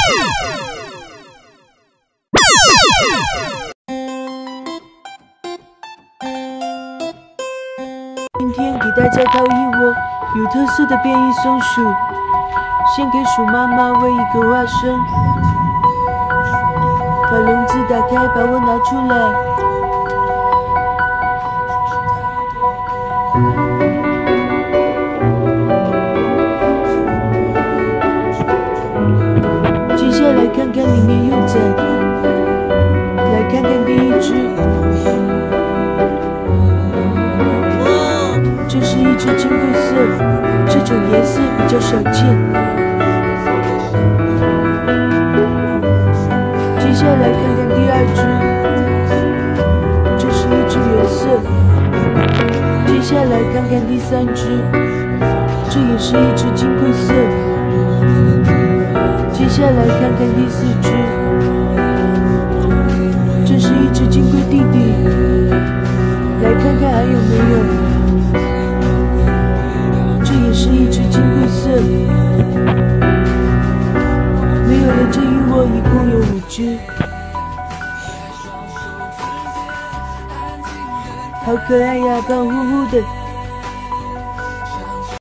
今天给大家套一窝有特色的变异松鼠，先给鼠妈妈喂一个花生，把笼子打开，把窝拿出来。接下来看看里面幼崽，来看看第一只。这是一只金贵色，这种颜色比较少见。接下来看看第二只，这是一只原色。接下来看看第三只，这也是一只金贵色。接下来看看第四只，这是一只金龟弟弟。来看看还有没有。这也是一只金贵色，没有了这一窝，一共有5只，好可爱呀，胖乎乎的。